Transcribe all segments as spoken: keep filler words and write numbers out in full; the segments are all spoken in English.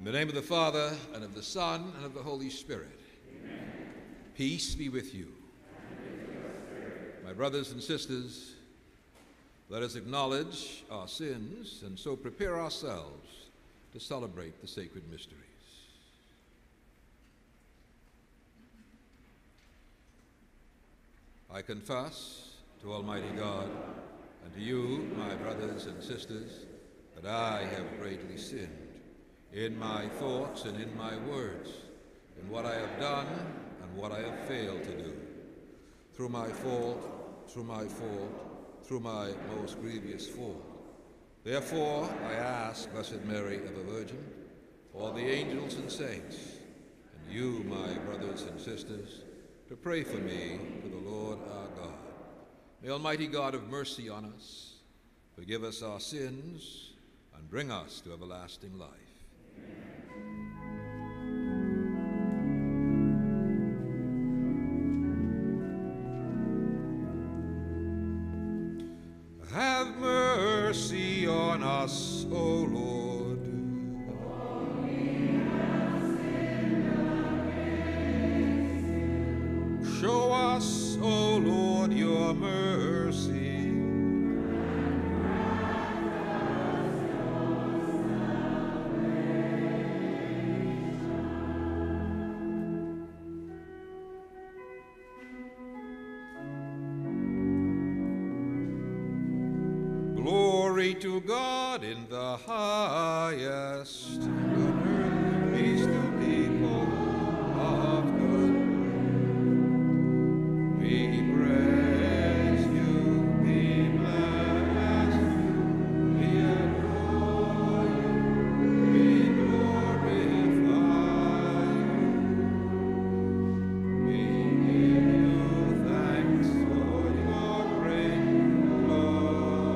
In the name of the Father, and of the Son, and of the Holy Spirit. Amen. Peace be with you. And with your spirit. My brothers and sisters, let us acknowledge our sins and so prepare ourselves to celebrate the sacred mysteries. I confess to Almighty God and to you, my brothers and sisters, that I have greatly sinned in my thoughts and in my words, in what I have done and what I have failed to do, through my fault, through my fault, through my most grievous fault. Therefore, I ask, Blessed Mary, ever Virgin, all the angels and saints, and you, my brothers and sisters, to pray for me to the Lord our God. May Almighty God have mercy on us, forgive us our sins, and bring us to everlasting life. Have mercy on us, O Lord. For we have sinned against you. Show us, O Lord, your mercy. Glory to God in the highest, and on earth peace to people of good will. We praise you, we bless you, we adore you, we glorify you. We give you thanks for your great love.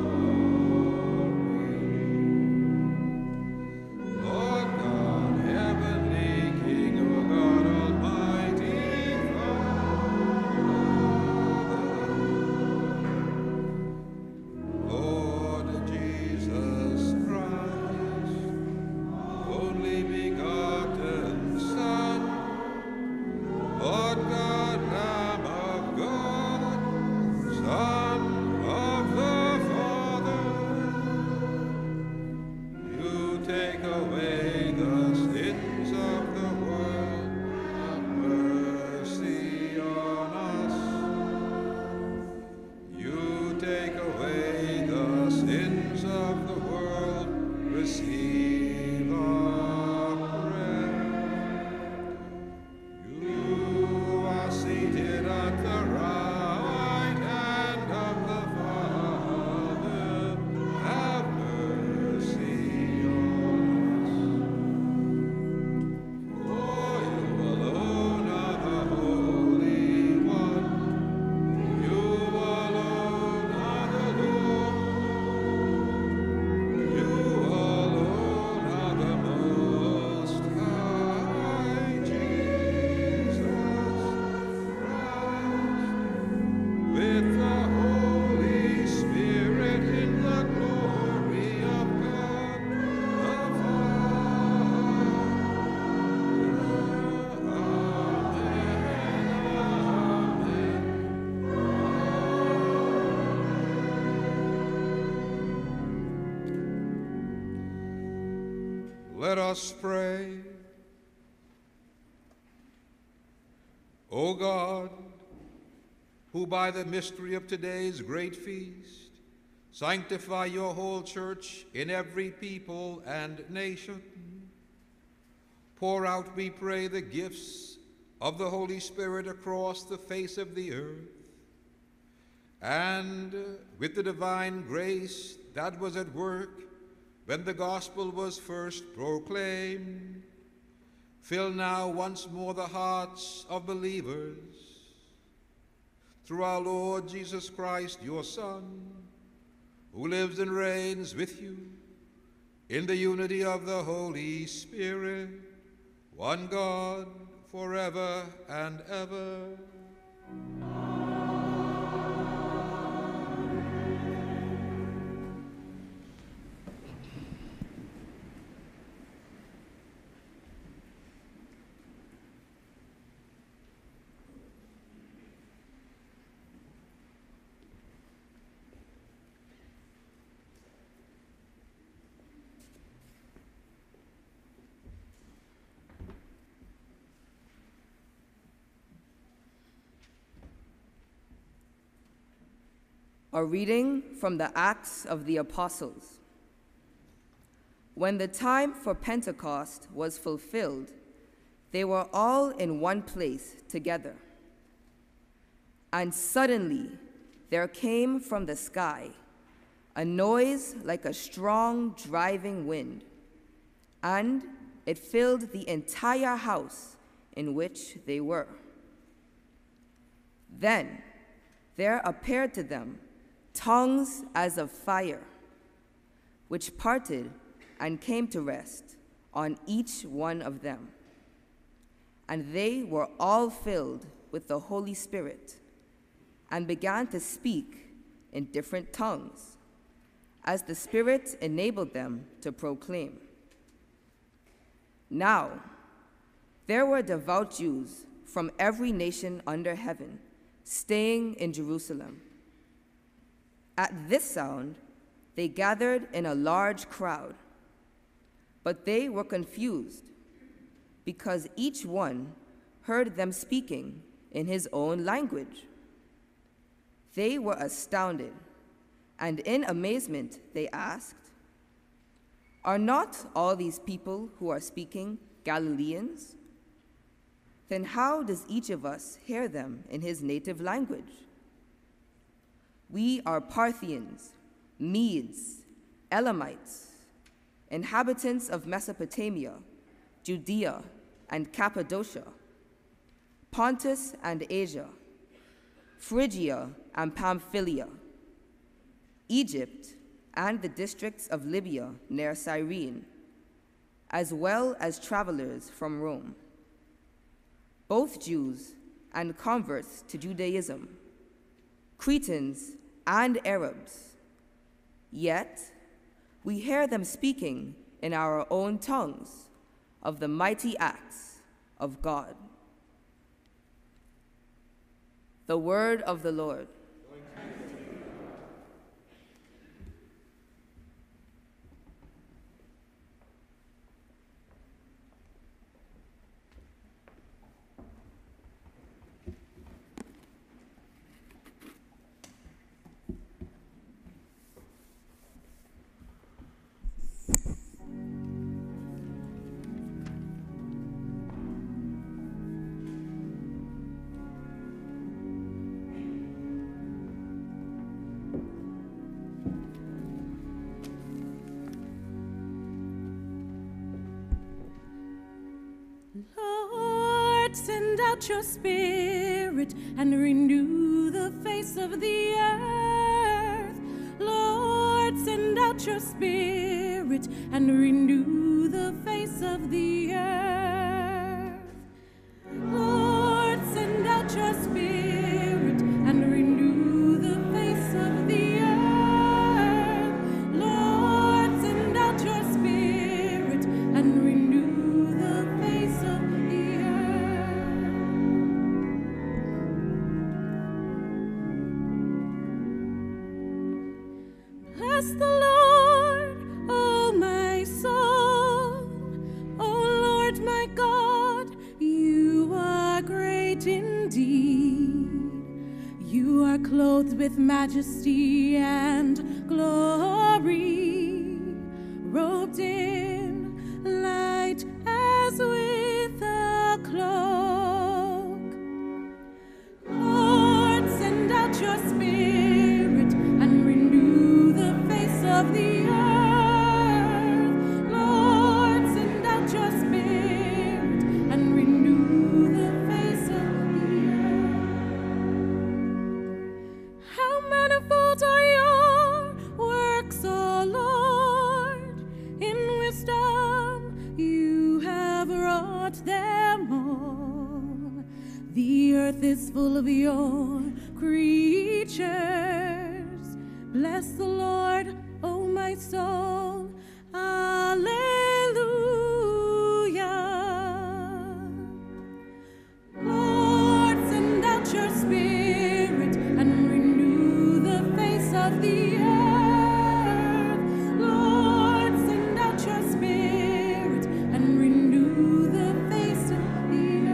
Let us pray. O God, who by the mystery of today's great feast sanctify your whole church in every people and nation, pour out, we pray, the gifts of the Holy Spirit across the face of the earth, and with the divine grace that was at work when the gospel was first proclaimed, fill now once more the hearts of believers. Through our Lord Jesus Christ, your Son, who lives and reigns with you in the unity of the Holy Spirit, one God, forever and ever. A reading from the Acts of the Apostles. When the time for Pentecost was fulfilled, they were all in one place together. And suddenly there came from the sky a noise like a strong driving wind, and it filled the entire house in which they were. Then there appeared to them tongues as of fire, which parted and came to rest on each one of them. And they were all filled with the Holy Spirit and began to speak in different tongues, as the Spirit enabled them to proclaim. Now, there were devout Jews from every nation under heaven staying in Jerusalem. At this sound, they gathered in a large crowd, but they were confused because each one heard them speaking in his own language. They were astounded, and in amazement they asked, "Are not all these people who are speaking Galileans? Then how does each of us hear them in his native language? We are Parthians, Medes, Elamites, inhabitants of Mesopotamia, Judea and Cappadocia, Pontus and Asia, Phrygia and Pamphylia, Egypt and the districts of Libya near Cyrene, as well as travelers from Rome, both Jews and converts to Judaism, Cretans and Arabs. Yet we hear them speaking in our own tongues of the mighty acts of God." The word of the Lord. Send out your Spirit and renew the face of the earth. Lord, send out your Spirit and renew the face of the earth. Lord, send out your Spirit and renew the face of the earth. Lord, send out your Spirit and renew the face of the earth. Bless the Lord, oh my soul. Oh Lord my God, you are great indeed. You are clothed with majesty and glory, robed in light as with a cloak. Lord, send out your Spirit and renew the face of the earth. Lord, send out your Spirit and renew the face of the earth. How manifold are your works, O Lord! In wisdom you have wrought them all. The earth is full of your creatures. Bless the Lord, O my soul. Alleluia. Lord, send out your Spirit and renew the face of the earth. Lord, send out your Spirit and renew the face of the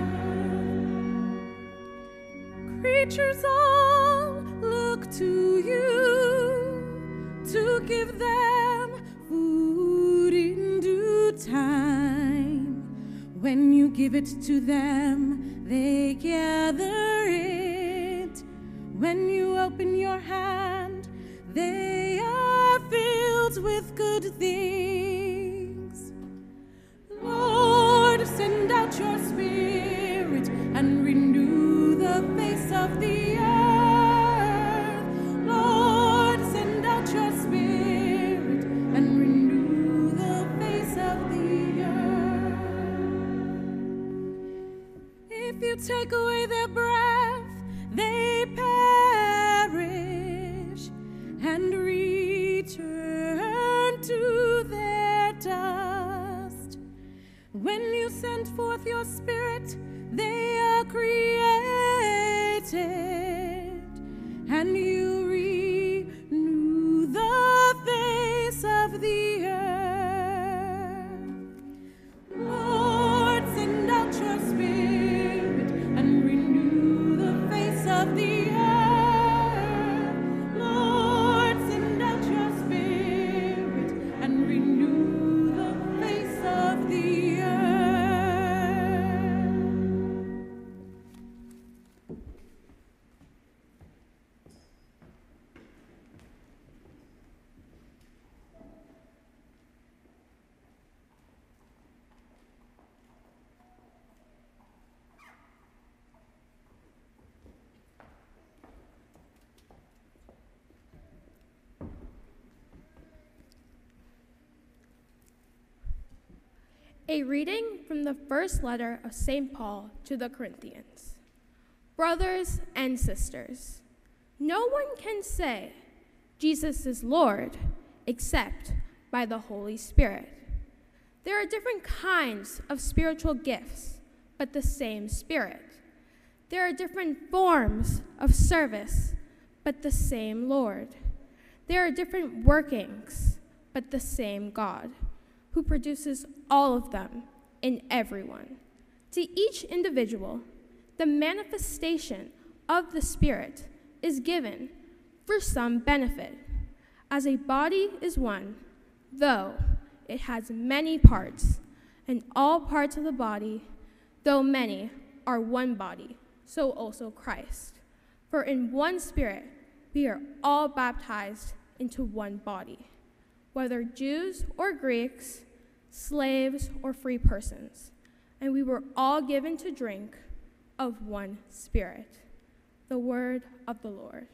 earth. Creatures all look to you. When you give it to them, they gather it. When you open your hand, they are filled with good things. Lord, send out your Spirit and renew the face of the earth. Lord, send out your Spirit and renew the face of the earth. If you take away their breath, they perish and return to their dust. When you send forth your Spirit, they are created, and you renew the face of the earth. Lord, send out your Spirit and renew the face of the earth. Lord, send out your Spirit and renew the face of the earth. A reading from the first letter of Saint Paul to the Corinthians. Brothers and sisters, no one can say Jesus is Lord except by the Holy Spirit. There are different kinds of spiritual gifts, but the same Spirit. There are different forms of service, but the same Lord. There are different workings, but the same God, who produces all of them in everyone. To each individual, the manifestation of the Spirit is given for some benefit. As a body is one, though it has many parts, and all parts of the body, though many, are one body, so also Christ. For in one Spirit we are all baptized into one body, whether Jews or Greeks, slaves or free persons, and we were all given to drink of one Spirit. The word of the Lord.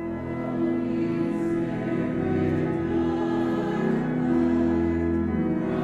Holy Spirit,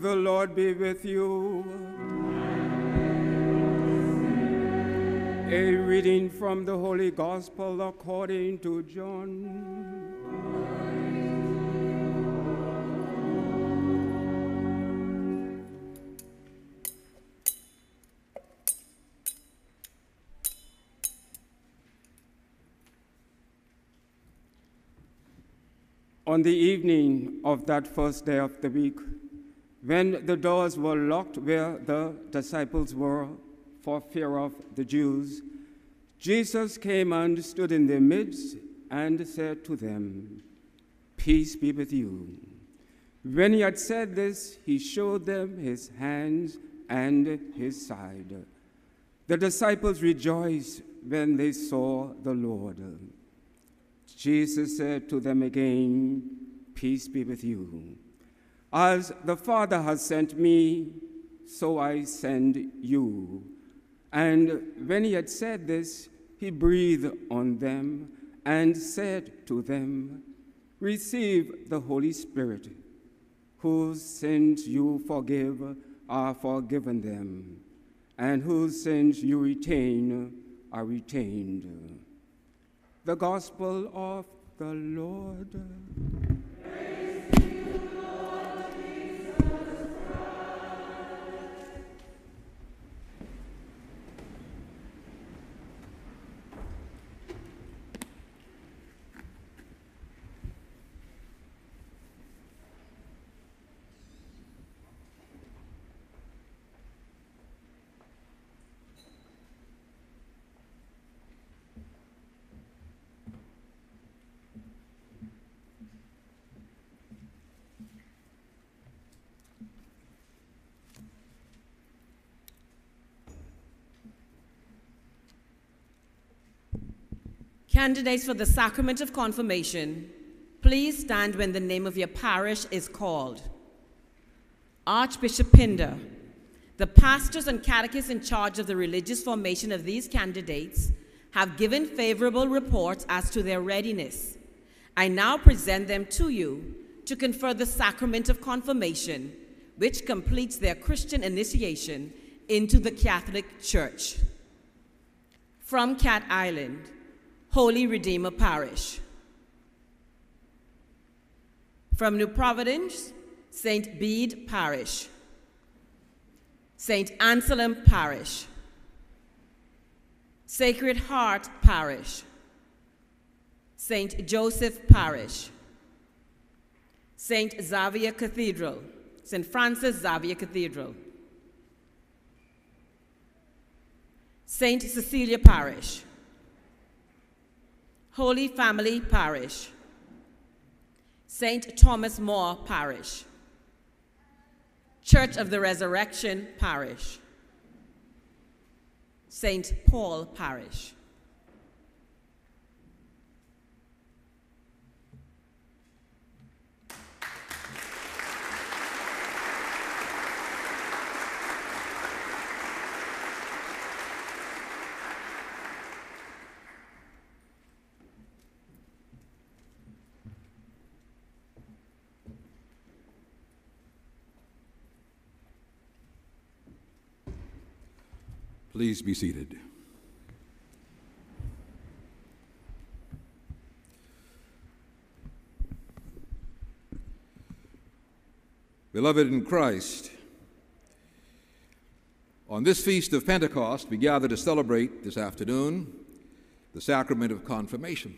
The Lord be with you. A reading from the Holy Gospel according to John. On the evening of that first day of the week, when the doors were locked where the disciples were for fear of the Jews, Jesus came and stood in their midst and said to them, "Peace be with you." When he had said this, he showed them his hands and his side. The disciples rejoiced when they saw the Lord. Jesus said to them again, "Peace be with you. As the Father has sent me, so I send you." And when he had said this, he breathed on them and said to them, "Receive the Holy Spirit. Whose sins you forgive are forgiven them, and whose sins you retain are retained." The Gospel of the Lord. Praise to you, Lord Jesus Christ. Candidates for the Sacrament of Confirmation, please stand when the name of your parish is called. Archbishop Pinder, the pastors and catechists in charge of the religious formation of these candidates have given favorable reports as to their readiness. I now present them to you to confer the Sacrament of Confirmation, which completes their Christian initiation into the Catholic Church. From Cat Island, Holy Redeemer Parish. From New Providence, Saint Bede Parish. Saint Anselm Parish. Sacred Heart Parish. Saint Joseph Parish. Saint Xavier Cathedral, Saint Francis Xavier Cathedral. Saint Cecilia Parish. Holy Family Parish. Saint Thomas More Parish. Church of the Resurrection Parish. Saint Paul Parish. Please be seated. Beloved in Christ, on this feast of Pentecost, we gather to celebrate this afternoon the sacrament of confirmation.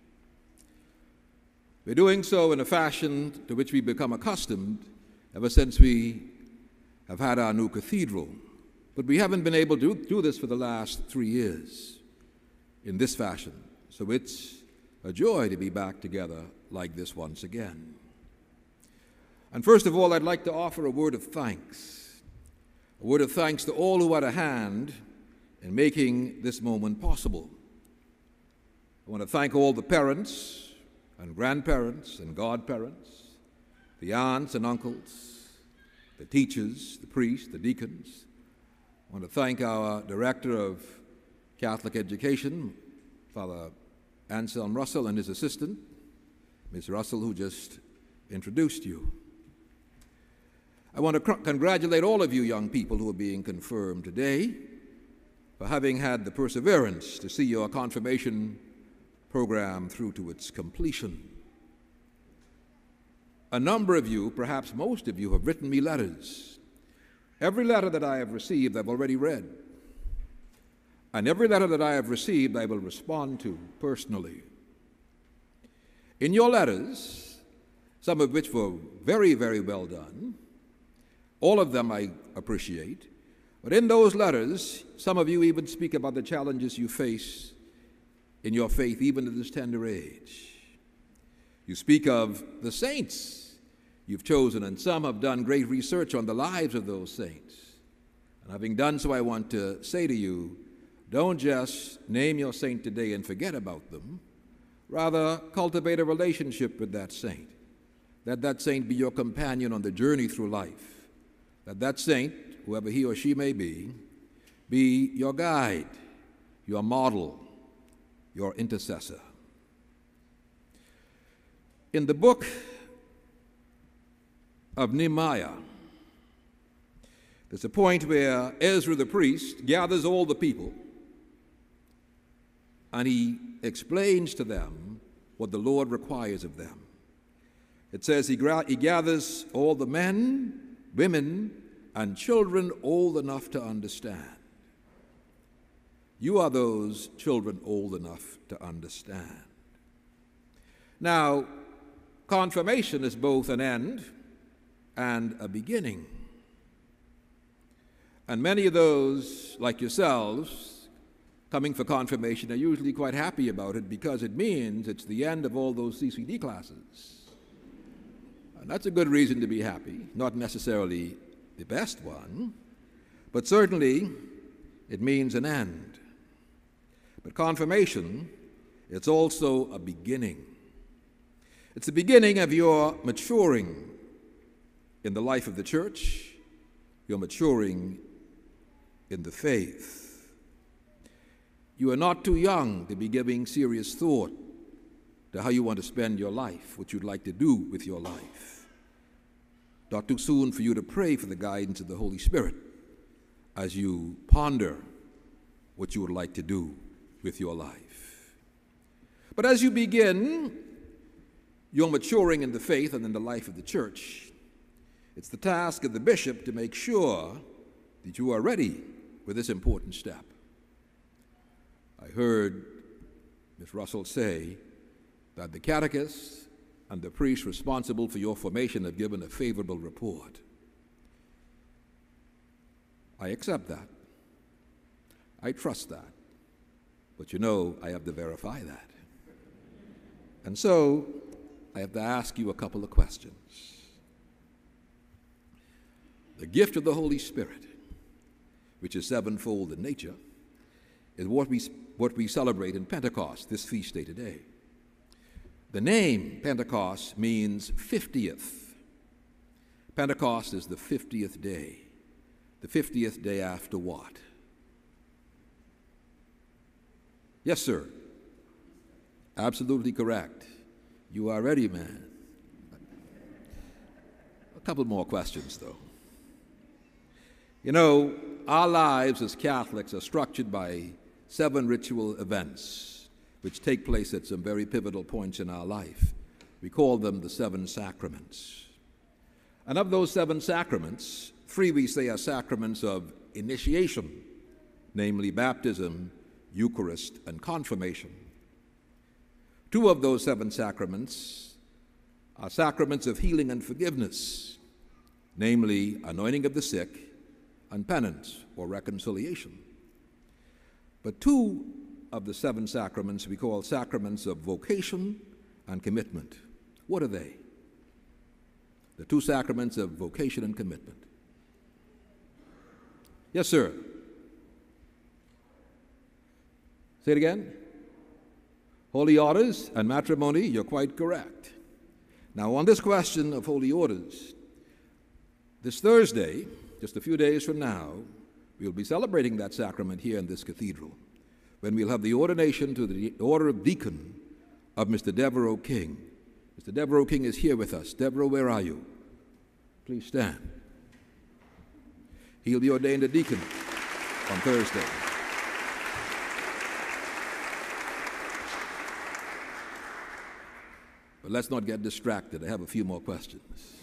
We're doing so in a fashion to which we've become accustomed ever since we have had our new cathedral. But we haven't been able to do this for the last three years in this fashion. So it's a joy to be back together like this once again. And first of all, I'd like to offer a word of thanks. A word of thanks to all who had a hand in making this moment possible. I want to thank all the parents and grandparents and godparents, the aunts and uncles, the teachers, the priests, the deacons. I want to thank our Director of Catholic Education, Father Anselm Russell, and his assistant, Miz Russell, who just introduced you. I want to cr- congratulate all of you young people who are being confirmed today for having had the perseverance to see your confirmation program through to its completion. A number of you, perhaps most of you, have written me letters. Every letter that I have received, I've already read. And every letter that I have received, I will respond to personally. In your letters, some of which were very, very well done, all of them I appreciate, but in those letters, some of you even speak about the challenges you face in your faith, even at this tender age. You speak of the saints you've chosen, and some have done great research on the lives of those saints. And having done so, I want to say to you, don't just name your saint today and forget about them. Rather, cultivate a relationship with that saint. Let that saint be your companion on the journey through life. Let that saint, whoever he or she may be, be your guide, your model, your intercessor. In the book of Nehemiah, there's a point where Ezra the priest gathers all the people and he explains to them what the Lord requires of them. It says he, gra- he gathers all the men, women, and children old enough to understand. You are those children old enough to understand. Now, confirmation is both an end and a beginning. And many of those, like yourselves, coming for confirmation are usually quite happy about it because it means it's the end of all those C C D classes. And that's a good reason to be happy, not necessarily the best one, but certainly it means an end. But confirmation, it's also a beginning. It's the beginning of your maturing in the life of the church, your maturing in the faith. You are not too young to be giving serious thought to how you want to spend your life, what you'd like to do with your life. Not too soon for you to pray for the guidance of the Holy Spirit as you ponder what you would like to do with your life. But as you begin your maturing in the faith and in the life of the church, it's the task of the bishop to make sure that you are ready for this important step. I heard Miz Russell say that the catechist and the priest responsible for your formation have given a favorable report. I accept that. I trust that. But you know, I have to verify that. And so, I have to ask you a couple of questions. The gift of the Holy Spirit, which is sevenfold in nature, is what we, what we celebrate in Pentecost, this feast day today. The name Pentecost means fiftieth. Pentecost is the fiftieth day. The fiftieth day after what? Yes, sir. Absolutely correct. You are ready, man. A couple more questions, though. You know, our lives as Catholics are structured by seven ritual events which take place at some very pivotal points in our life. We call them the seven sacraments. And of those seven sacraments, three we say are sacraments of initiation, namely baptism, Eucharist, and confirmation. Two of those seven sacraments are sacraments of healing and forgiveness, namely anointing of the sick and penance or reconciliation. But two of the seven sacraments we call sacraments of vocation and commitment. What are they? The two sacraments of vocation and commitment. Yes, sir. Say it again. Holy orders and matrimony, you're quite correct. Now, on this question of holy orders, this Thursday, just a few days from now, we'll be celebrating that sacrament here in this cathedral, when we'll have the ordination to the order of deacon of Mister Devereaux King. Mister Devereaux King is here with us. Devereaux, where are you? Please stand. He'll be ordained a deacon on Thursday. But let's not get distracted. I have a few more questions.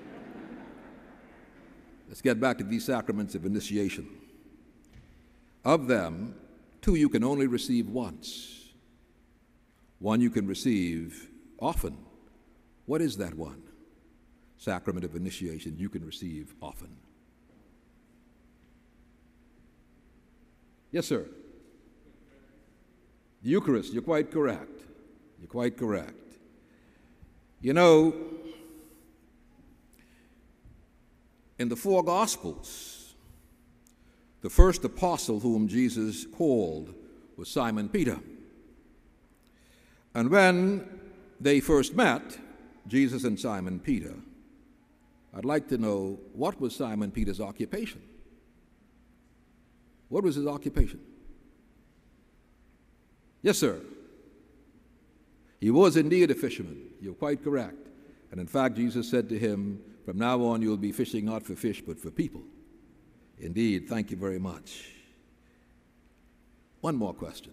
Let's get back to these sacraments of initiation. Of them, two you can only receive once. One you can receive often. What is that one? Sacrament of initiation you can receive often. Yes, sir. The Eucharist, you're quite correct. You're quite correct. You know, in the four Gospels, the first apostle whom Jesus called was Simon Peter. And when they first met, Jesus and Simon Peter, I'd like to know, what was Simon Peter's occupation? What was his occupation? Yes, sir. He was indeed a fisherman. You're quite correct. And in fact, Jesus said to him, from now on you'll be fishing not for fish, but for people. Indeed, thank you very much. One more question.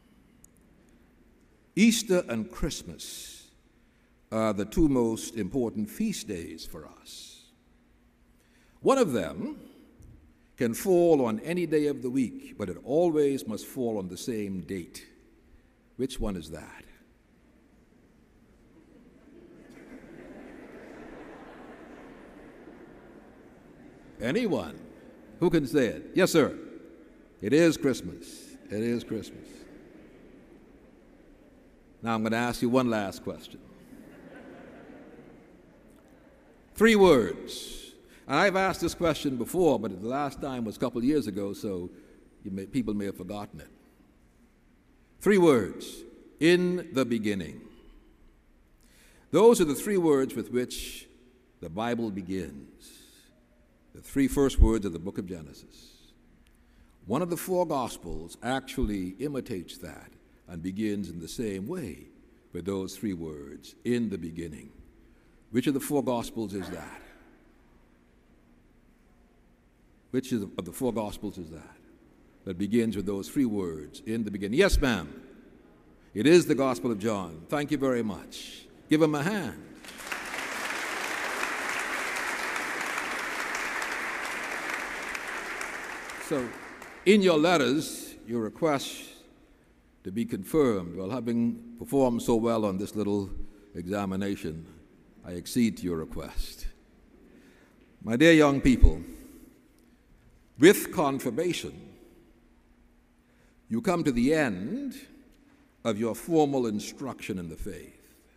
Easter and Christmas are the two most important feast days for us. One of them can fall on any day of the week, but it always must fall on the same date. Which one is that? Anyone? Who can say it? Yes, sir. It is Christmas. It is Christmas. Now I'm going to ask you one last question. Three words. And I've asked this question before, but the last time was a couple of years ago, so you may, people may have forgotten it. Three words. In the beginning. Those are the three words with which the Bible begins. The three first words of the book of Genesis. One of the four Gospels actually imitates that and begins in the same way with those three words, in the beginning. Which of the four Gospels is that? Which of the four Gospels is that? That begins with those three words, in the beginning. Yes, ma'am. It is the Gospel of John. Thank you very much. Give him a hand. So, in your letters, your request to be confirmed, well, having performed so well on this little examination, I accede to your request. My dear young people, with confirmation, you come to the end of your formal instruction in the faith.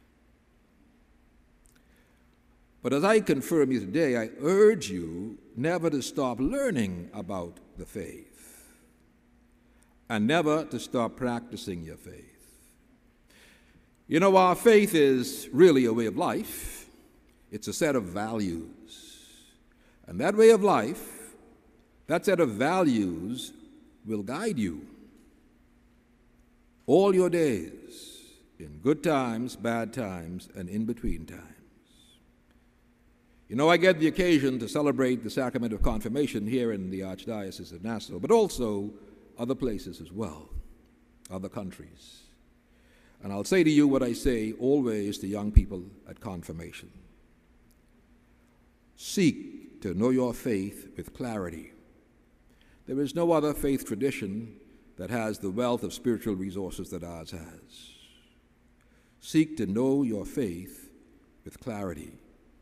But as I confirm you today, I urge you never to stop learning about the faith and never to stop practicing your faith. You know, our faith is really a way of life. It's a set of values. And that way of life, that set of values will guide you all your days, in good times, bad times, and in between times. You know, I get the occasion to celebrate the sacrament of confirmation here in the Archdiocese of Nassau, but also other places as well, other countries. And I'll say to you what I say always to young people at confirmation. Seek to know your faith with clarity. There is no other faith tradition that has the wealth of spiritual resources that ours has. Seek to know your faith with clarity.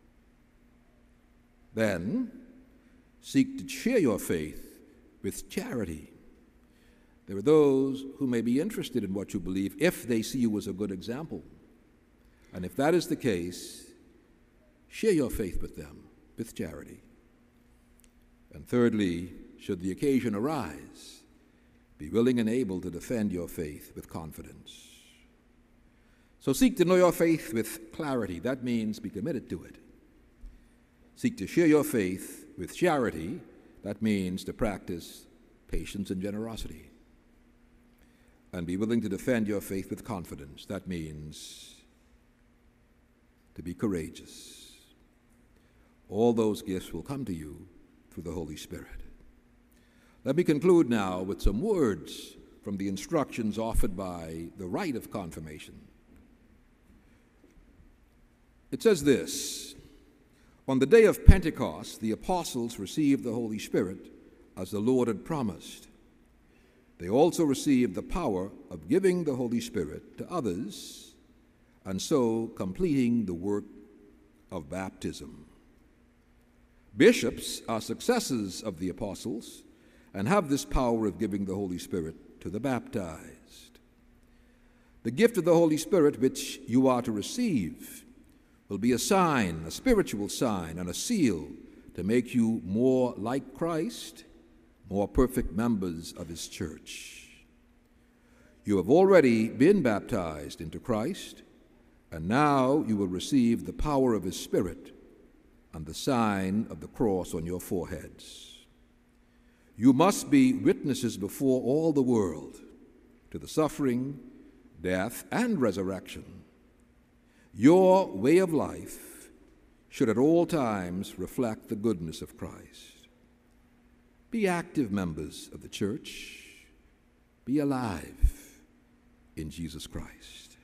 Then, seek to share your faith with charity. There are those who may be interested in what you believe if they see you as a good example. And if that is the case, share your faith with them with charity. And thirdly, should the occasion arise, be willing and able to defend your faith with confidence. So seek to know your faith with clarity. That means be committed to it. Seek to share your faith with charity. That means to practice patience and generosity. And be willing to defend your faith with confidence. That means to be courageous. All those gifts will come to you through the Holy Spirit. Let me conclude now with some words from the instructions offered by the rite of confirmation. It says this: on the day of Pentecost, the apostles received the Holy Spirit as the Lord had promised. They also received the power of giving the Holy Spirit to others, and so completing the work of baptism. Bishops are successors of the apostles and have this power of giving the Holy Spirit to the baptized. The gift of the Holy Spirit which you are to receive will be a sign, a spiritual sign, and a seal to make you more like Christ, more perfect members of his church. You have already been baptized into Christ, and now you will receive the power of his Spirit and the sign of the cross on your foreheads. You must be witnesses before all the world to the suffering, death, and resurrection. Your way of life should at all times reflect the goodness of Christ. Be active members of the church. Be alive in Jesus Christ.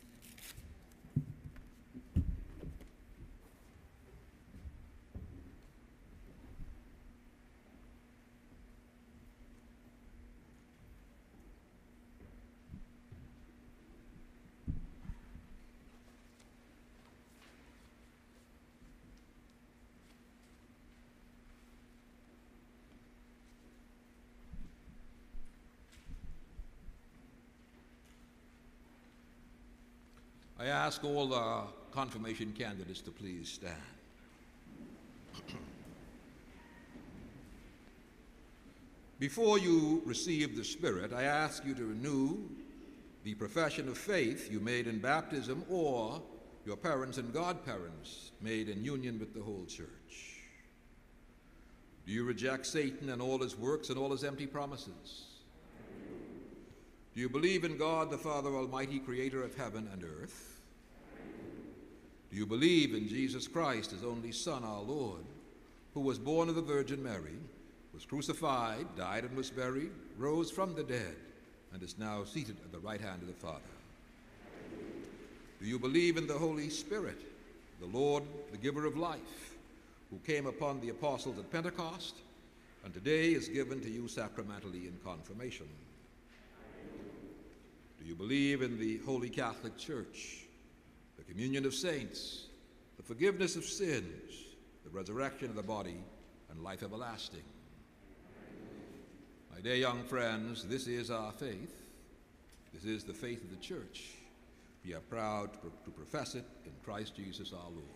I ask all the confirmation candidates to please stand. Before you receive the Spirit, I ask you to renew the profession of faith you made in baptism or your parents and godparents made in union with the whole church. Do you reject Satan and all his works and all his empty promises? Do you believe in God, the Father Almighty, creator of heaven and earth? Do you believe in Jesus Christ, his only Son, our Lord, who was born of the Virgin Mary, was crucified, died and was buried, rose from the dead, and is now seated at the right hand of the Father? Do you believe in the Holy Spirit, the Lord, the giver of life, who came upon the apostles at Pentecost, and today is given to you sacramentally in confirmation? Do you believe in the Holy Catholic Church, the communion of saints, the forgiveness of sins, the resurrection of the body, and life everlasting? My dear young friends, this is our faith. This is the faith of the church. We are proud to profess it in Christ Jesus our Lord.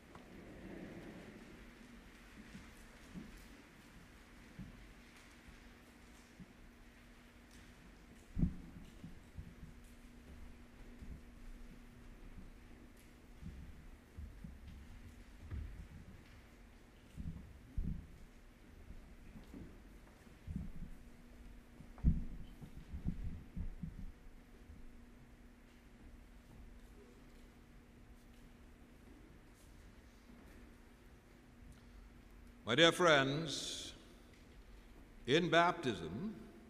My dear friends, in baptism,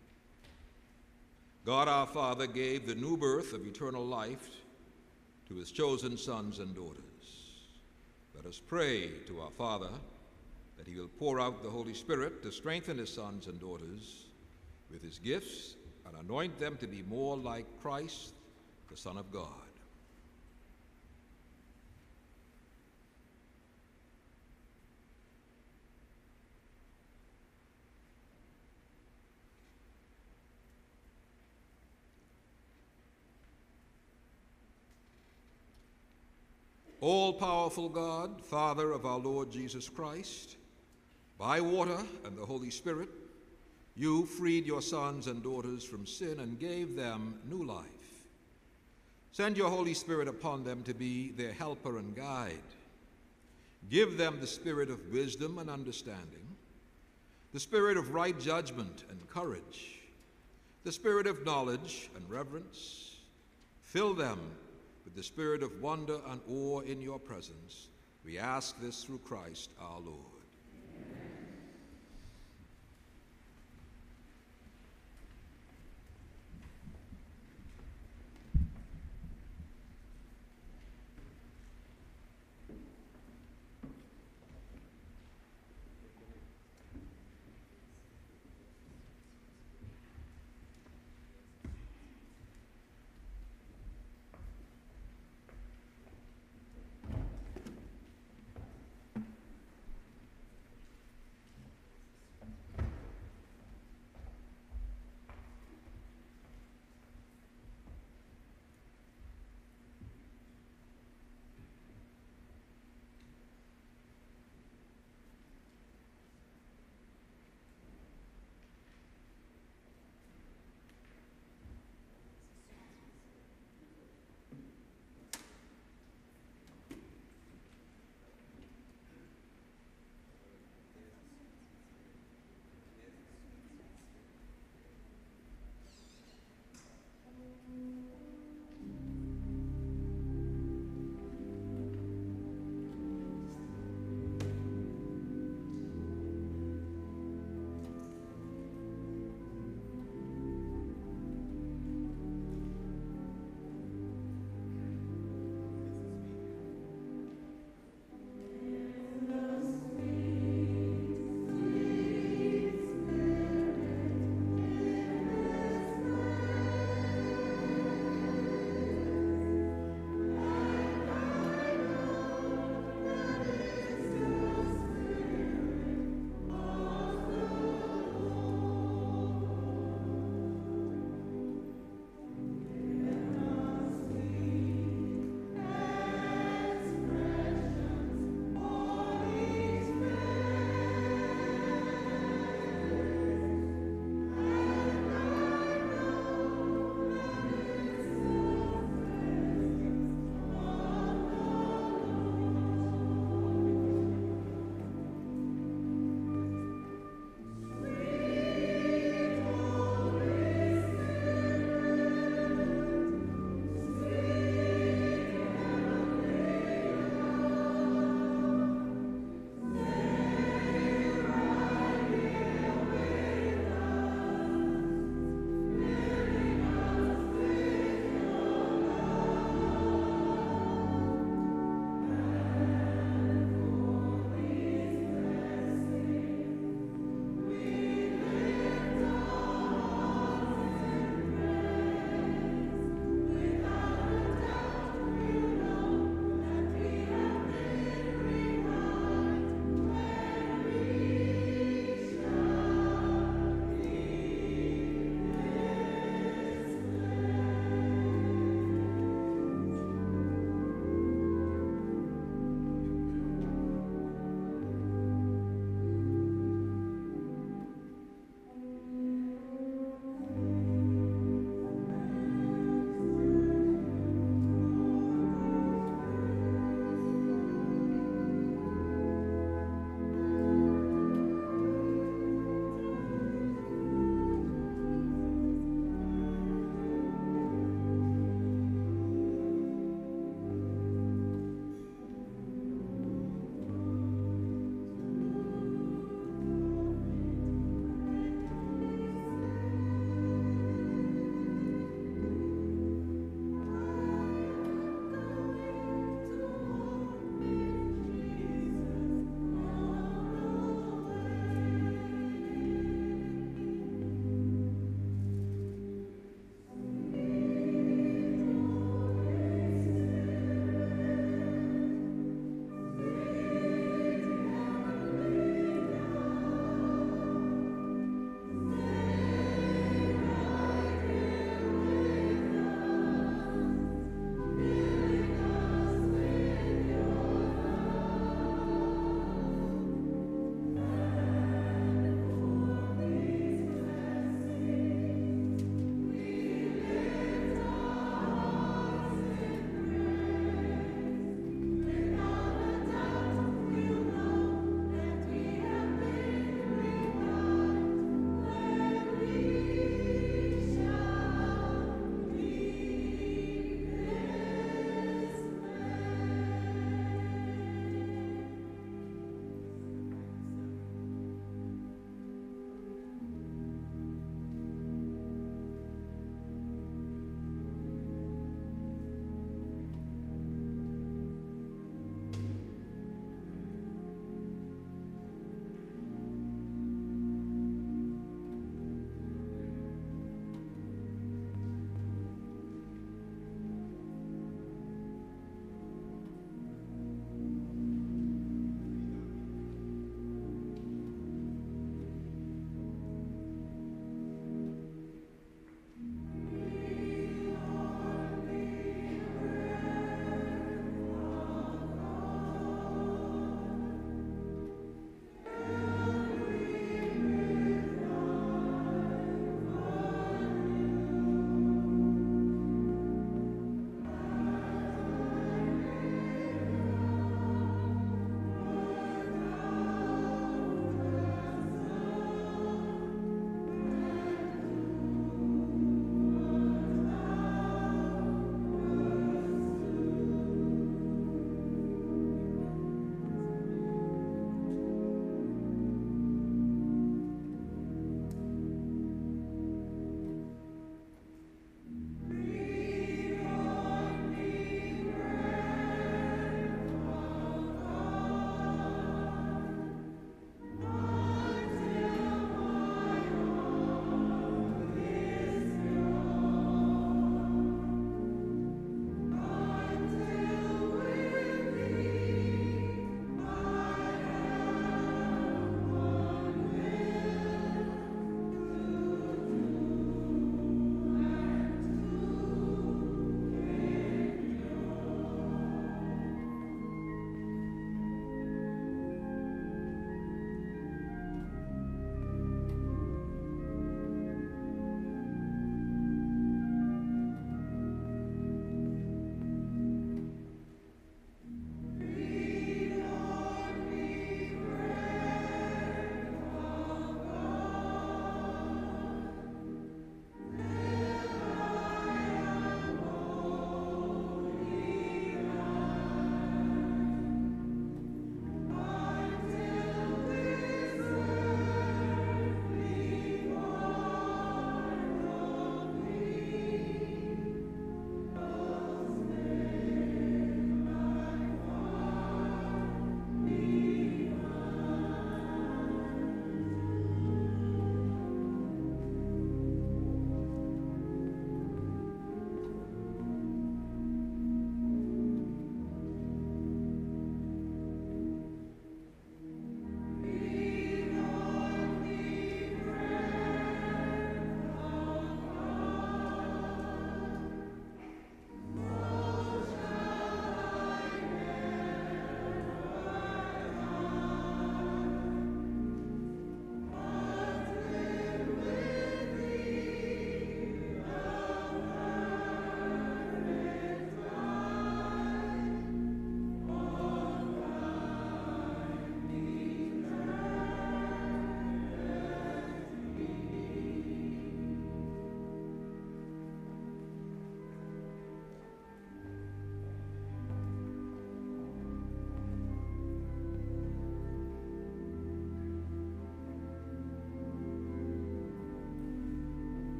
God our Father gave the new birth of eternal life to his chosen sons and daughters. Let us pray to our Father that he will pour out the Holy Spirit to strengthen his sons and daughters with his gifts and anoint them to be more like Christ, the Son of God. All-powerful God, Father of our Lord Jesus Christ, by water and the Holy Spirit, you freed your sons and daughters from sin and gave them new life. Send your Holy Spirit upon them to be their helper and guide. Give them the spirit of wisdom and understanding, the spirit of right judgment and courage, the spirit of knowledge and reverence. Fill them with the spirit of wonder and awe in your presence. We ask this through Christ our Lord.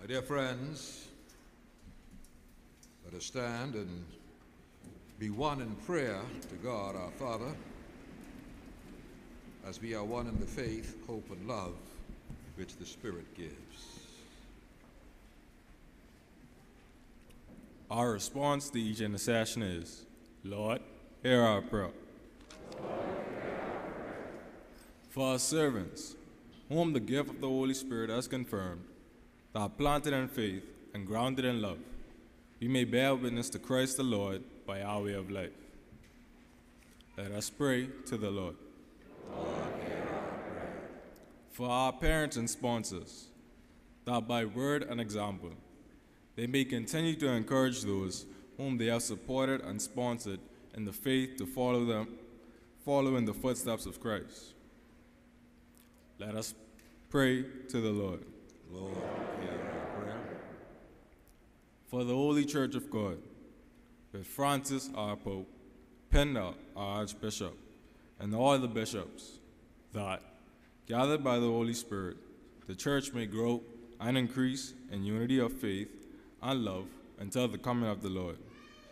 Dear friends, let us stand and be one in prayer to God our Father, as we are one in the faith, hope, and love which the Spirit gives. Our response to each intercession is, Lord, hear our prayer. For our servants, whom the gift of the Holy Spirit has confirmed, that are planted in faith and grounded in love, we may bear witness to Christ the Lord by our way of life. Let us pray to the Lord. Lord, hear our prayer. For our parents and sponsors, that by word and example, they may continue to encourage those whom they have supported and sponsored in the faith to follow them, follow in the footsteps of Christ. Let us pray to the Lord. Lord, hear our prayer. For the Holy Church of God, with Francis our Pope, Pinder our Archbishop, and all the bishops, that, gathered by the Holy Spirit, the Church may grow and increase in unity of faith and love until the coming of the Lord.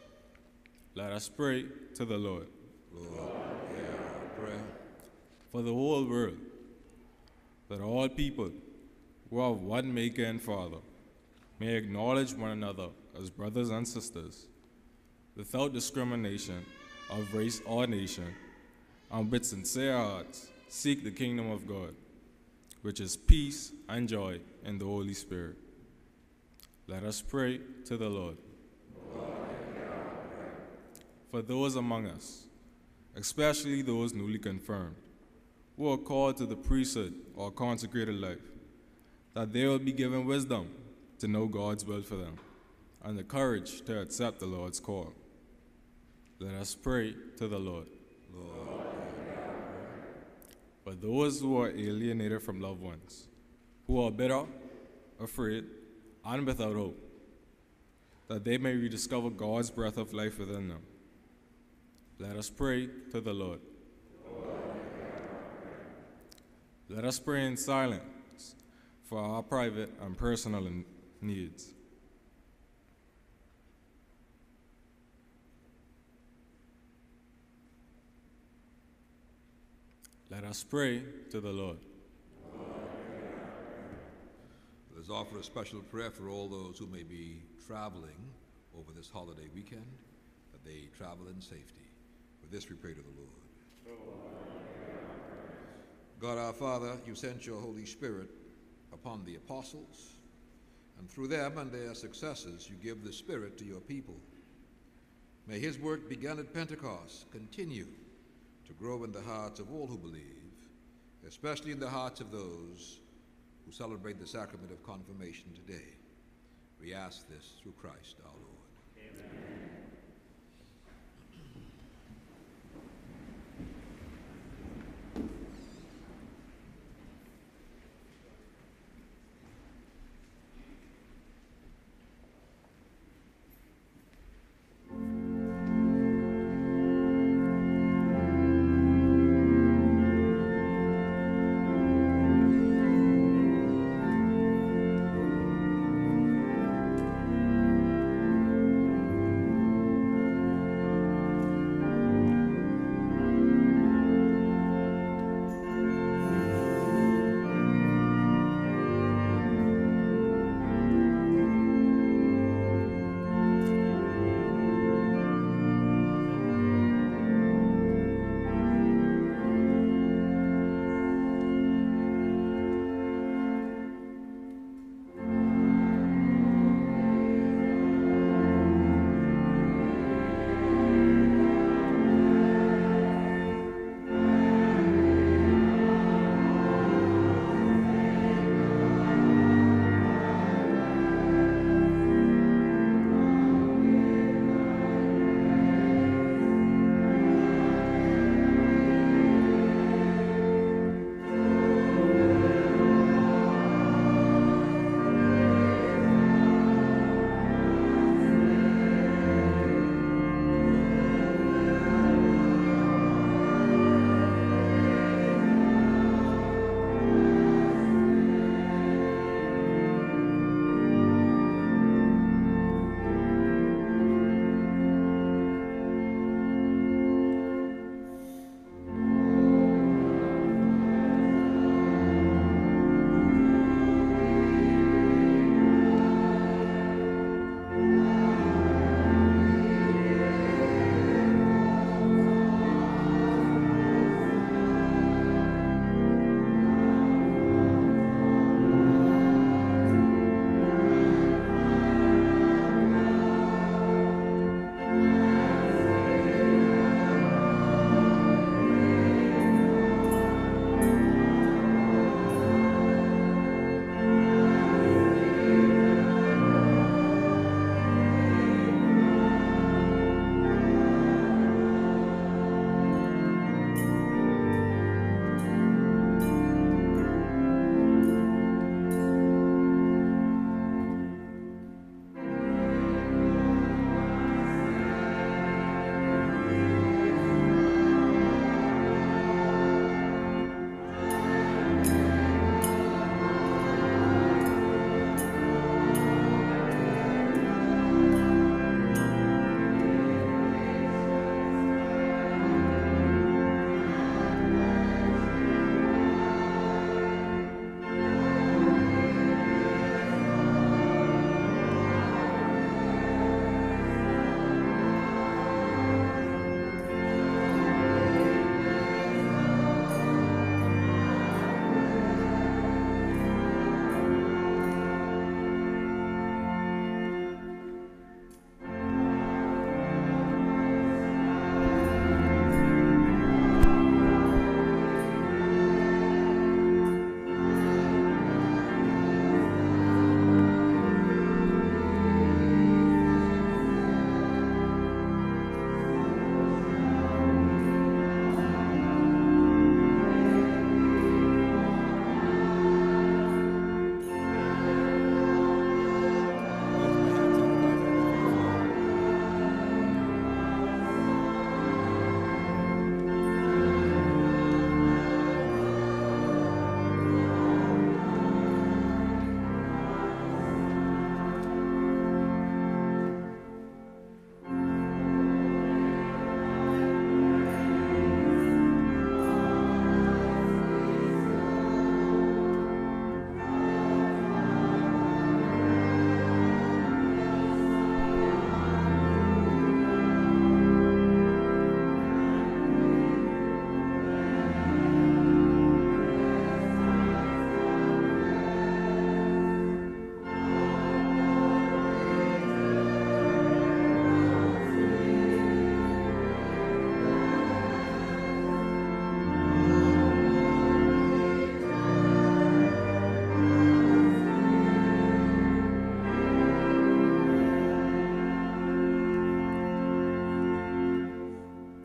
Let us pray to the Lord. Lord, hear our prayer. For the whole world, that all people who have one Maker and Father may acknowledge one another as brothers and sisters, without discrimination of race or nation, and with sincere hearts seek the kingdom of God, which is peace and joy in the Holy Spirit. Let us pray to the Lord. Lord, hear our prayer. For those among us, especially those newly confirmed, who are called to the priesthood or consecrated life, that they will be given wisdom to know God's will for them, and the courage to accept the Lord's call. Let us pray to the Lord. Lord, hear our prayer. For those who are alienated from loved ones, who are bitter, afraid, and without hope, that they may rediscover God's breath of life within them. Let us pray to the Lord. Let us pray in silence for our private and personal needs. Let us pray to the Lord. Let us offer a special prayer for all those who may be traveling over this holiday weekend, that they travel in safety. For this we pray to the Lord. God our Father, you sent your Holy Spirit upon the apostles, and through them and their successors you give the Spirit to your people. May his work begun at Pentecost continue to grow in the hearts of all who believe, especially in the hearts of those who celebrate the sacrament of confirmation today. We ask this through Christ our Lord. Amen.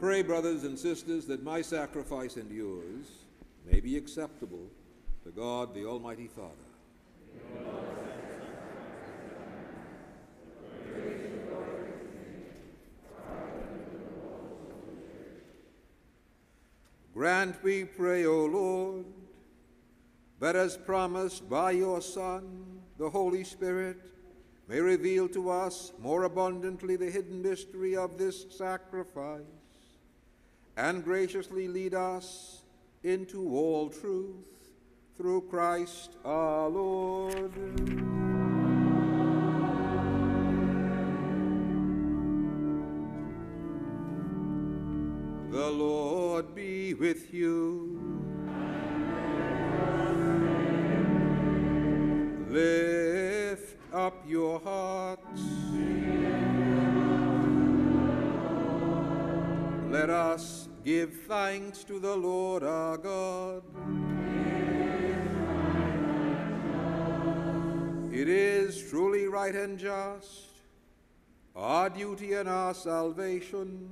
Pray, brothers and sisters, that my sacrifice and yours may be acceptable to God the Almighty Father. Grant, we pray, O Lord, that as promised by your Son, the Holy Spirit may reveal to us more abundantly the hidden mystery of this sacrifice, and graciously lead us into all truth, through Christ our Lord. The Lord be with you. Lift up your hearts. Let us give thanks to the Lord our God. It is truly right and just, our duty and our salvation,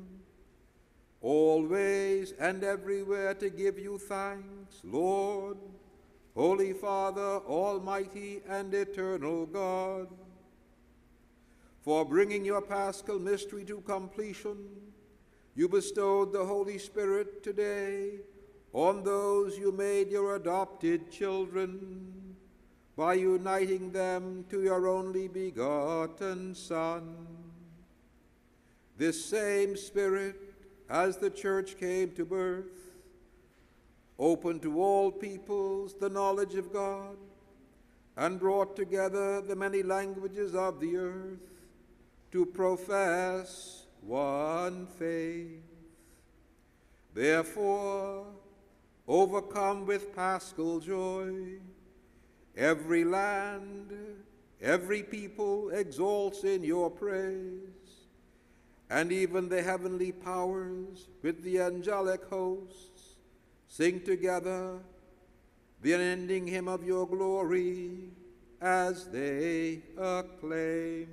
always and everywhere to give you thanks, Lord, Holy Father, Almighty and eternal God, for bringing your paschal mystery to completion. You bestowed the Holy Spirit today on those you made your adopted children by uniting them to your only begotten Son. This same Spirit, as the church came to birth, opened to all peoples the knowledge of God, and brought together the many languages of the earth to profess one faith. Therefore, overcome with paschal joy, every land, every people exalts in your praise, and even the heavenly powers with the angelic hosts sing together the unending hymn of your glory as they acclaim.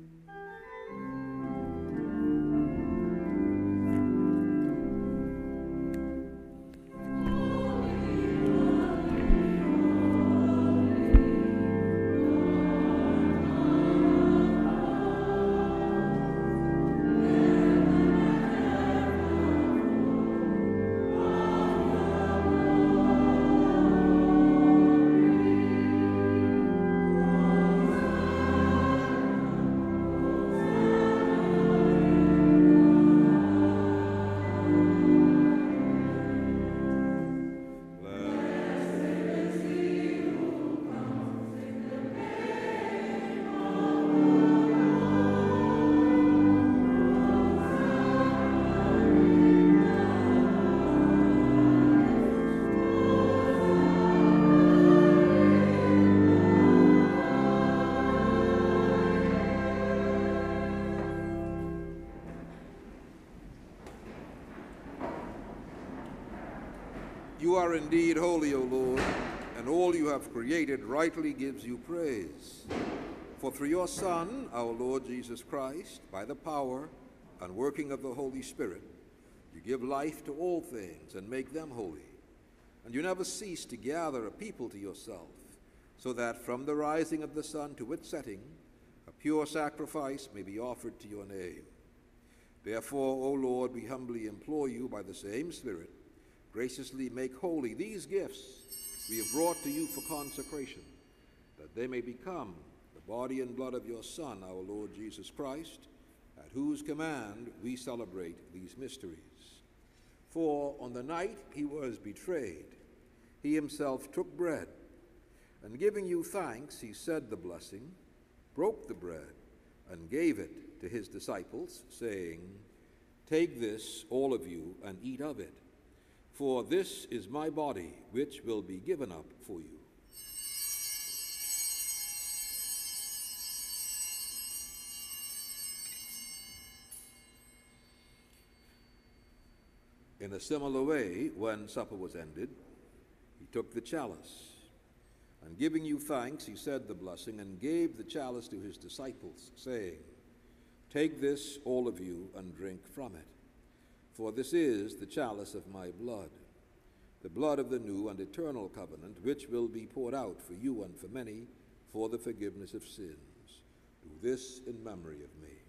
You are indeed holy, O Lord, and all you have created rightly gives you praise. For through your Son, our Lord Jesus Christ, by the power and working of the Holy Spirit, you give life to all things and make them holy. And you never cease to gather a people to yourself, so that from the rising of the sun to its setting, a pure sacrifice may be offered to your name. Therefore, O Lord, we humbly implore you by the same Spirit, graciously make holy these gifts we have brought to you for consecration, that they may become the body and blood of your Son, our Lord Jesus Christ, at whose command we celebrate these mysteries. For on the night he was betrayed, he himself took bread, and giving you thanks, he said the blessing, broke the bread, and gave it to his disciples, saying, "Take this, all of you, and eat of it. For this is my body, which will be given up for you." In a similar way, when supper was ended, he took the chalice, and giving you thanks, he said the blessing, and gave the chalice to his disciples, saying, "Take this, all of you, and drink from it. For this is the chalice of my blood, the blood of the new and eternal covenant, which will be poured out for you and for many for the forgiveness of sins. Do this in memory of me.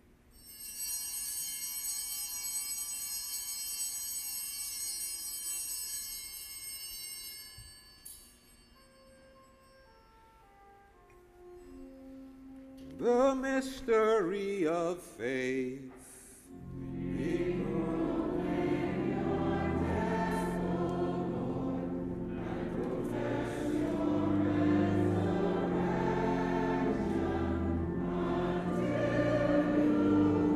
The mystery of faith. We proclaim your death, O Lord, and profess your resurrection until you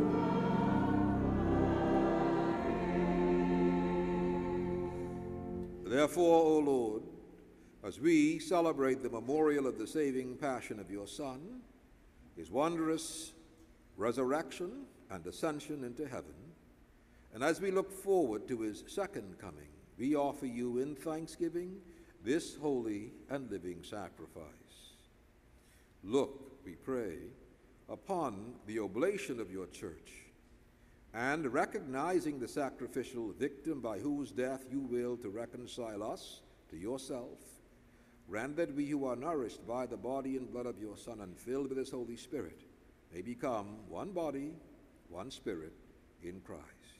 come. Therefore, O Lord, as we celebrate the memorial of the saving passion of your Son, his wondrous resurrection and ascension into heaven, and as we look forward to his second coming, we offer you in thanksgiving this holy and living sacrifice. Look, we pray, upon the oblation of your church, and recognizing the sacrificial victim by whose death you will to reconcile us to yourself, grant that we who are nourished by the body and blood of your Son and filled with his Holy Spirit may become one body, one spirit in Christ.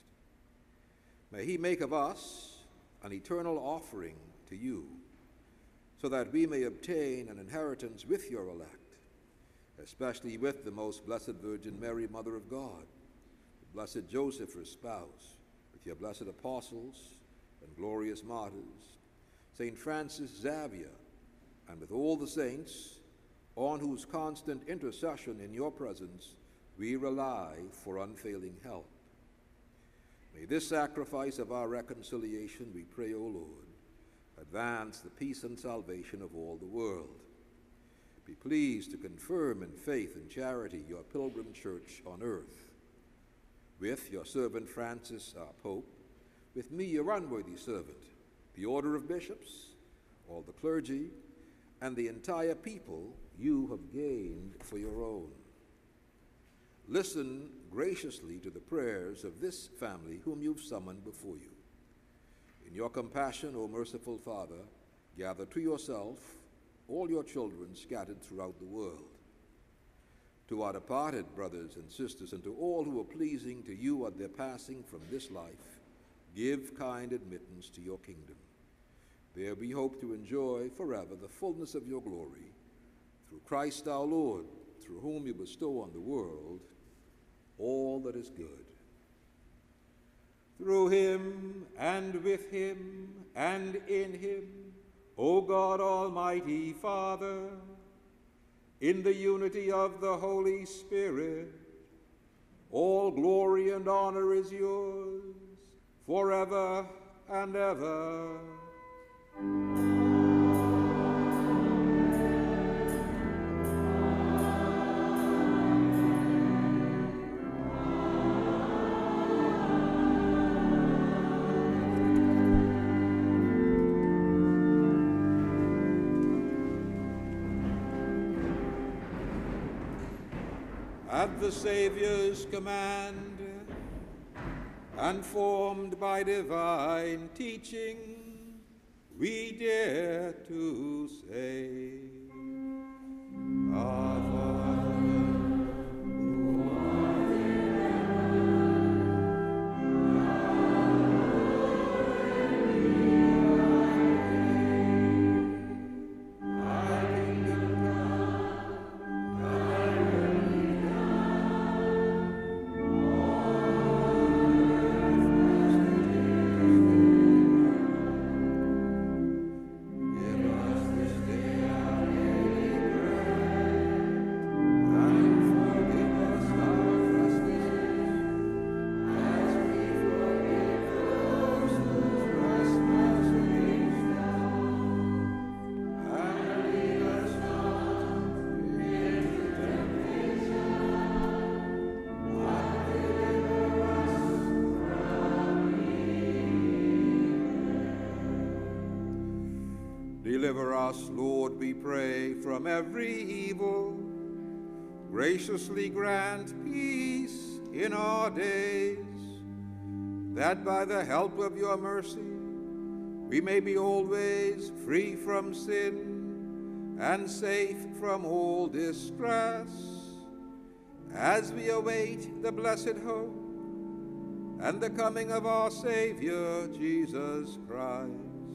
May he make of us an eternal offering to you, so that we may obtain an inheritance with your elect, especially with the most blessed Virgin Mary, Mother of God, the blessed Joseph, her spouse, with your blessed apostles and glorious martyrs, Saint Francis Xavier, and with all the saints, on whose constant intercession in your presence we rely for unfailing help. May this sacrifice of our reconciliation, we pray, O Lord, advance the peace and salvation of all the world. Be pleased to confirm in faith and charity your pilgrim church on earth. With your servant Francis, our Pope, with me, your unworthy servant, the order of bishops, all the clergy, and the entire people you have gained for your own. Listen graciously to the prayers of this family whom you've summoned before you. In your compassion, O merciful Father, gather to yourself all your children scattered throughout the world. To our departed brothers and sisters, and to all who are pleasing to you at their passing from this life, give kind admittance to your kingdom. There we hope to enjoy forever the fullness of your glory, through Christ our Lord, through whom you bestow on the world all that is good. Through him, and with him, and in him, O God, Almighty Father, in the unity of the Holy Spirit, all glory and honor is yours, forever and ever. At the Savior's command, and formed by divine teaching, we dare to say, Our Father, who art in heaven, hallowed be thy name. Thy kingdom come, thy will be done, Deliver us, Lord, we pray, from every evil. Graciously grant peace in our days. that by the help of your mercy we may be always free from sin and safe from all distress, as we await the blessed hope and the coming of our Savior, Jesus Christ.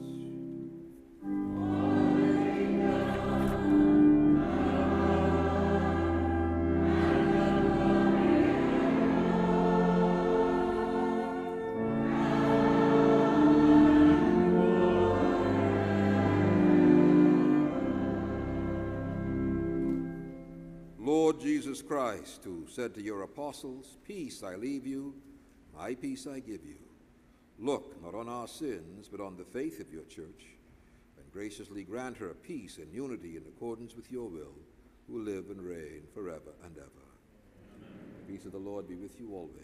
Lord Jesus Christ, who said to your apostles, "Peace I leave you, my peace I give you," look not on our sins, but on the faith of your church, and graciously grant her peace and unity in accordance with your will, who live and reign forever and ever. Amen. The peace of the Lord be with you always.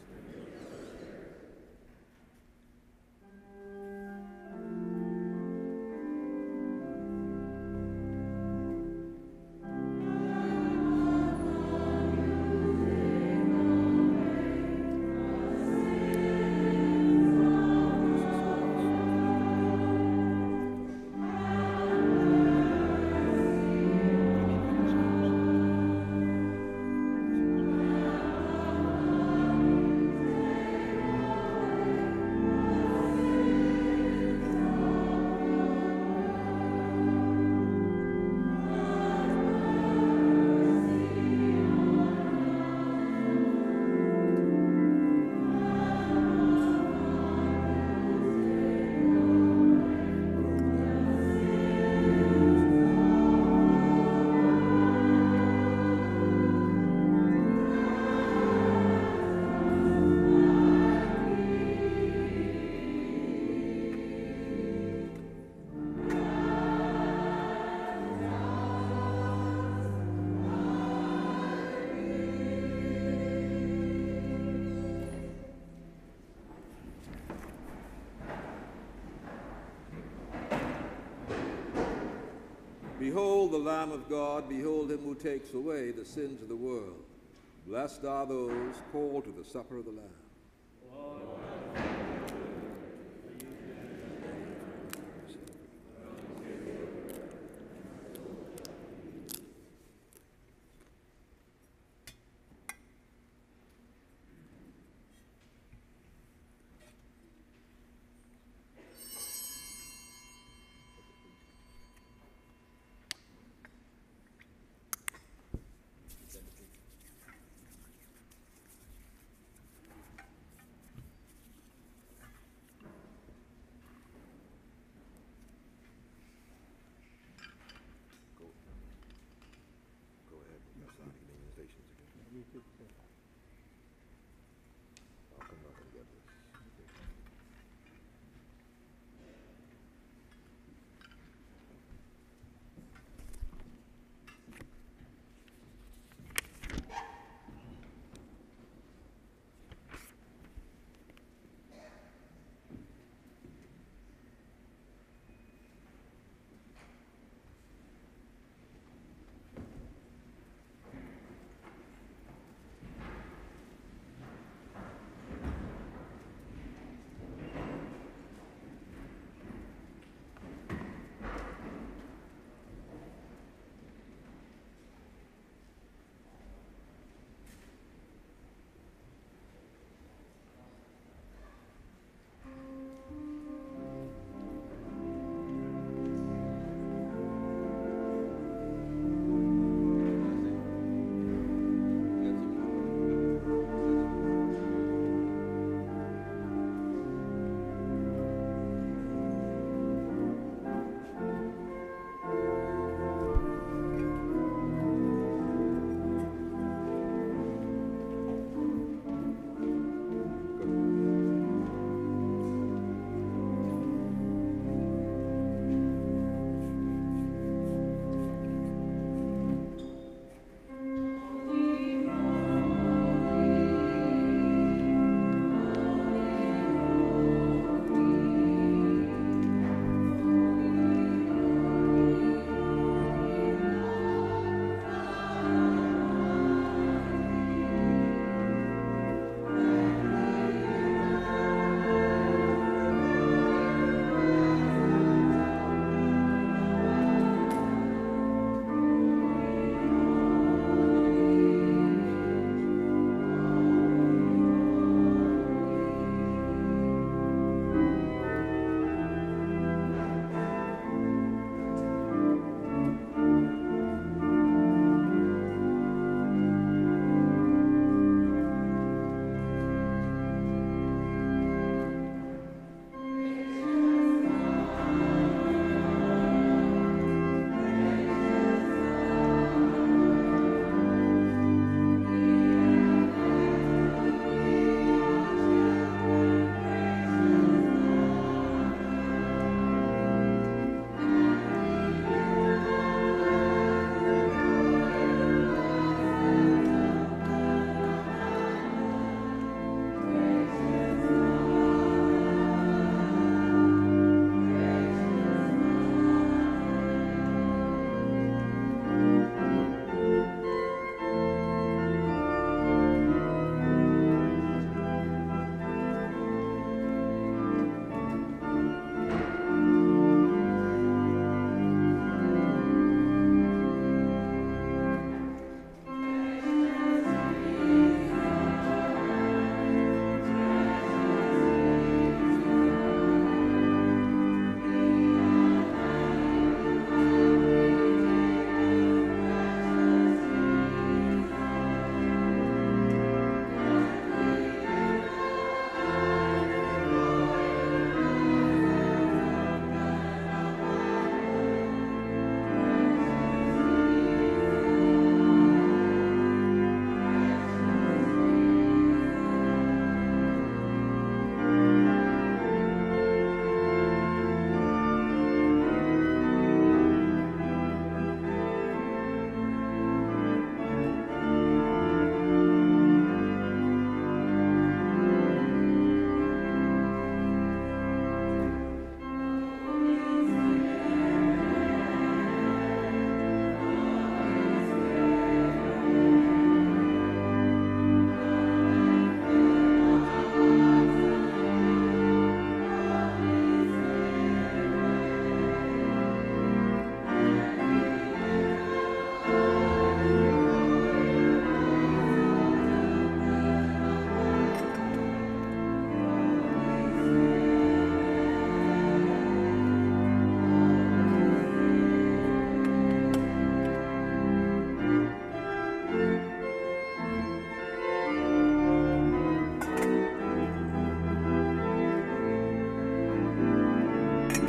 Behold the Lamb of God, behold him who takes away the sins of the world. Blessed are those called to the supper of the Lamb.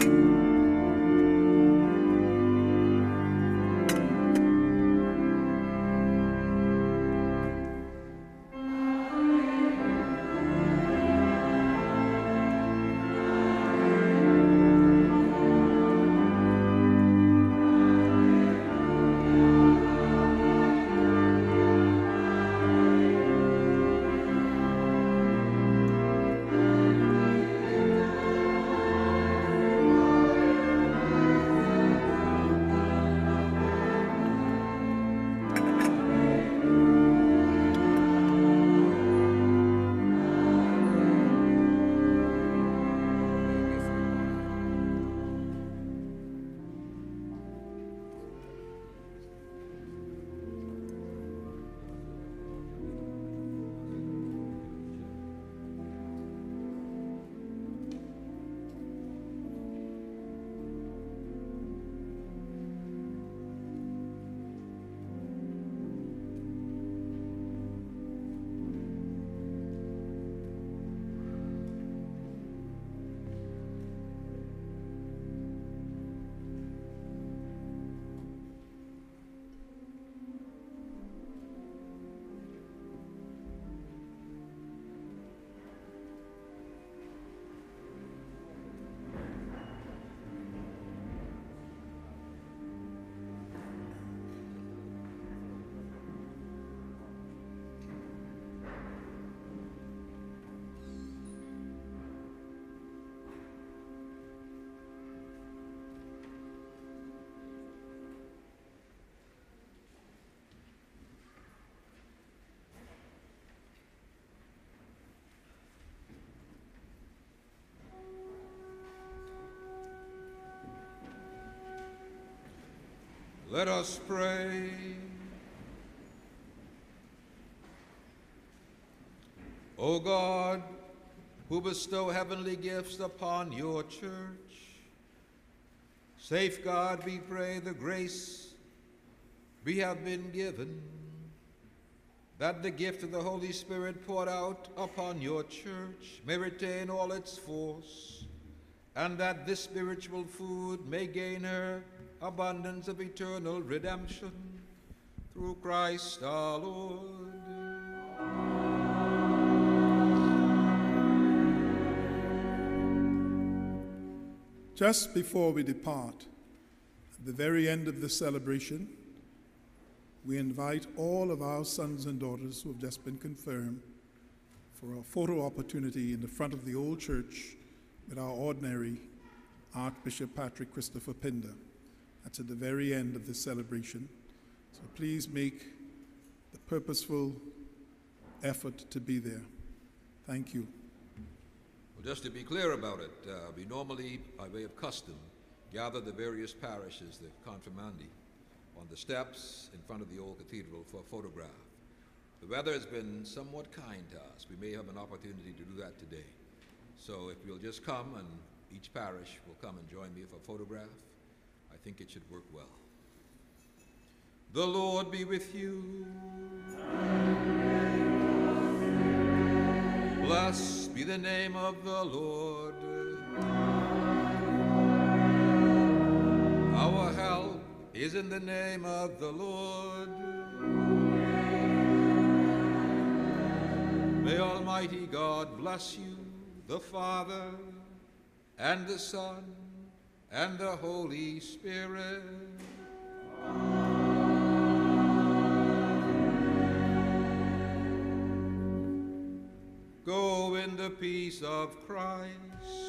Let us pray. O God, who bestow heavenly gifts upon your church, safeguard, we pray, the grace we have been given, that the gift of the Holy Spirit poured out upon your church may retain all its force, and that this spiritual food may gain her abundance of eternal redemption through Christ our Lord. Just before we depart, at the very end of the celebration, we invite all of our sons and daughters who have just been confirmed for a photo opportunity in the front of the old church with our ordinary Archbishop Patrick Christopher Pinder. That's at the very end of the celebration. So please make the purposeful effort to be there. Thank you. Well, just to be clear about it, uh, we normally, by way of custom, gather the various parishes, the confirmandi, on the steps in front of the old cathedral for a photograph. The weather has been somewhat kind to us. We may have an opportunity to do that today. So if you'll just come, and each parish will come and join me for a photograph, I think it should work well. The Lord be with you. Blessed be the name of the Lord. Our help is in the name of the Lord. May Almighty God bless you, the Father, and the Son, and the Holy Spirit. Go in the peace of Christ.